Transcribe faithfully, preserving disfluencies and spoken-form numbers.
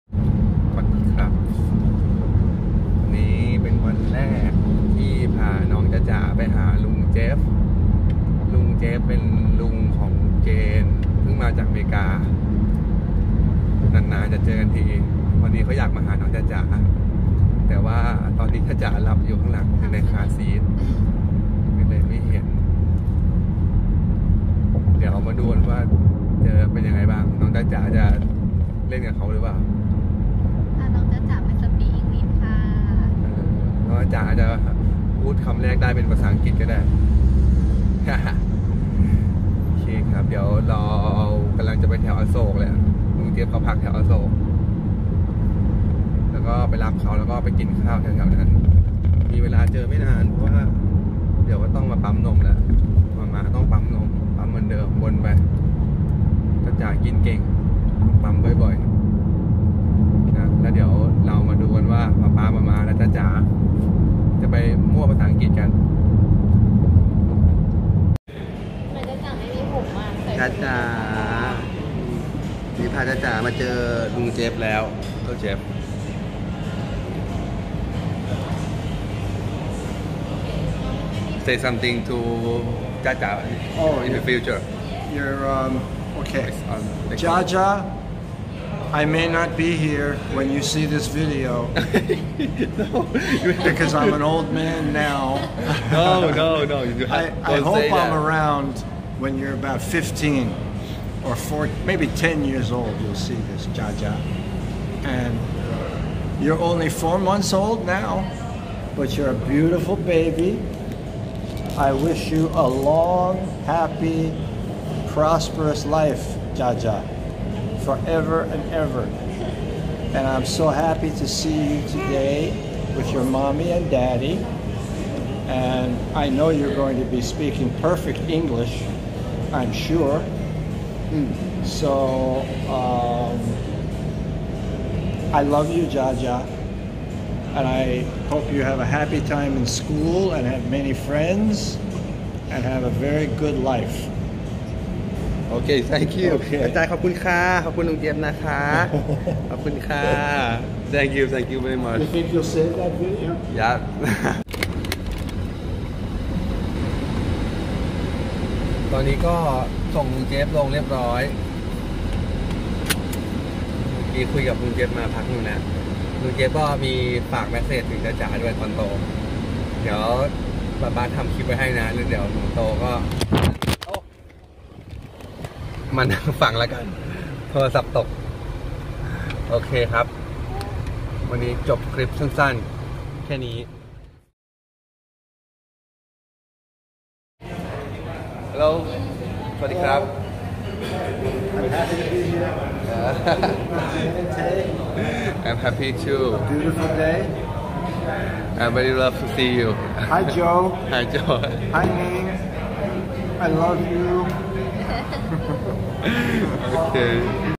สวัสดีครับนี้เป็นวันแรกที่พาน้องจ๊ะจ๋าไปหาลุงเจฟลุงเจฟเป็นลุงของเจนเพิ่งมาจากอเมริกานานๆจะเจอกันทีวันนี้เขาอยากมาหาน้องจ๊ะจ๋าแต่ว่าตอนนี้จ๊ะจ๋าหลับอยู่ข้างหลังในคาร์ซีทก็เลยไม่เห็นเดี๋ยวมาดูว่าเจอเป็นยังไงบ้างน้องจ๊ะจ๋าจะเล่นกับเขาหรือเปล่าถ้าน้องจ๊ะจ๋าไม่สปีกอังกฤษค่ะน้องจ๊ะจ๋าจะพูดคำแรกได้เป็นภาษาอังกฤษก็ได้โอเคครับเดี๋ยวเรากำลังจะไปแถวอโศกเลยลุงเจี๊ยบเขาพักแถวอโศกแล้วก็ไปรับเขาแล้วก็ไปกินข้าวแถวๆนั้นมีเวลาเจอไม่นานเพราะว่าเดี๋ยวก็ต้องมาปั๊มนมแล้วมามาต้องปั๊มนมปั๊มเหมือนเดิมวนไปจ๊ะจ๋ากินเก่งปั๊มบ่อยๆนะแล้วเดี๋ยวเรามาดูกันว่าป้าป้ามามาแล้วจ๊ะจ๋าจะไปมั่วภาษาอังกฤษกันจ๊ะจ๋าไม่มีผมอ่ะจ๊ะจ๋านี่พาจ๊ะจ๋ามาเจอลุงเจฟแล้วก็เจฟ say something to จ๊ะจ๋า oh in the future you're um okay Jaja I may not be here when you see this video no, because I'm an old man now. no, no, no. You have, I, I hope I'm around when you're about fifteen or four, maybe ten years old. You'll see this, Jaja. And you're only four months old now, but you're a beautiful baby. I wish you a long, happy, prosperous life, Jaja.Forever and ever. And I'm so happy to see you today with your mommy and daddy. And I know you're going to be speaking perfect English, I'm sure. So um, I love you, Jaja. And I hope you have a happy time in school and have many friends and have a very good life. โอเค thank you อาจารย์ขอบคุณค่ะขอบคุณลุงเจี๊ยบนะคะขอบคุณค่ะ thank you thank you very much You think you'll save that video? Yeah ตอนนี้ก็ส่งลุงเจี๊ยบลงเรียบร้อยมีคุยกับลุงเจี๊ยบมาพักนึงนะลุงเจี๊ยบก็มีฝากแมสเสจถึงจ๊ะจ๋าด้วยตอนโตเดี๋ยวป้าป้าทำคลิปไว้ให้นะหรือเดี๋ยวหนูโตก็มันฟังแล้วกันโทรศัพท์ตกโอเคครับวันนี้จบคลิปสั้นๆแค่นี้ฮัลโหลสวัสดีครับ I'm happy to be here. I'm happy too. A beautiful day. I very love to see you. Hi Joe. Hi Joe. Hi Ning. I love you. Okay.